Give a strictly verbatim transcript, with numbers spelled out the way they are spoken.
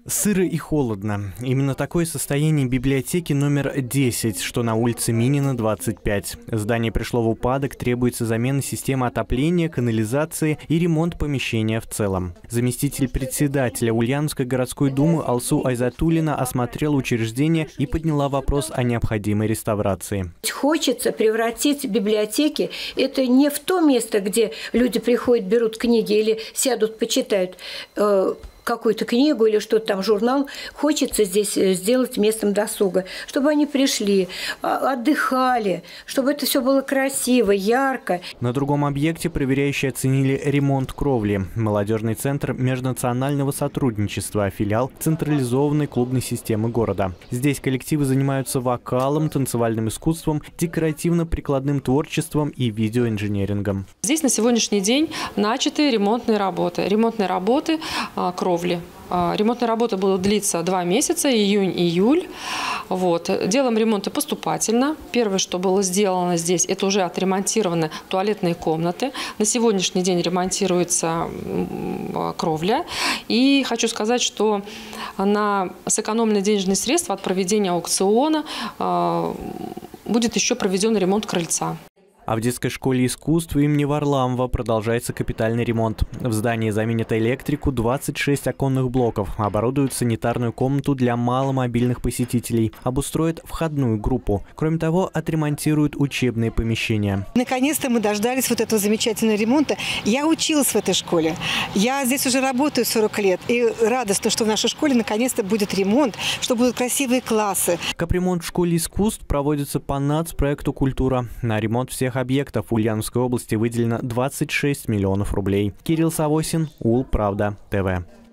Сыро и холодно. Именно такое состояние библиотеки номер десять, что на улице Минина, двадцать пять. Здание пришло в упадок, требуется замена системы отопления, канализации и ремонт помещения в целом. Заместитель председателя Ульяновской городской думы Алсу Айзатуллина осмотрела учреждение и подняла вопрос о необходимой реставрации. Хочется превратить библиотеки, это не в то место, где люди приходят, берут книги или сядут, почитают какую-то книгу или что-то там, журнал, хочется здесь сделать местом досуга, чтобы они пришли, отдыхали, чтобы это все было красиво, ярко. На другом объекте проверяющие оценили ремонт кровли. Молодежный центр межнационального сотрудничества, филиал централизованной клубной системы города. Здесь коллективы занимаются вокалом, танцевальным искусством, декоративно-прикладным творчеством и видеоинженерингом. Здесь на сегодняшний день начаты ремонтные работы. Ремонтные работы кровли. Ремонтные работы будут длиться два месяца, июнь-июль. Вот. Делаем ремонты поступательно. Первое, что было сделано здесь, это уже отремонтированы туалетные комнаты. На сегодняшний день ремонтируется кровля. И хочу сказать, что на сэкономленные денежные средства от проведения аукциона будет еще проведен ремонт крыльца. А в детской школе искусств имени Варламова продолжается капитальный ремонт. В здании заменят электрику, двадцать шесть оконных блоков, оборудуют санитарную комнату для маломобильных посетителей, обустроят входную группу. Кроме того, отремонтируют учебные помещения. Наконец-то мы дождались вот этого замечательного ремонта. Я училась в этой школе. Я здесь уже работаю сорок лет. И радостно, что в нашей школе наконец-то будет ремонт, что будут красивые классы. Капремонт в школе искусств проводится по нацпроекту «Культура». На ремонт всех объектов в Ульяновской области выделено двадцать шесть миллионов рублей. Кирилл Савосин, Улправда, ТВ.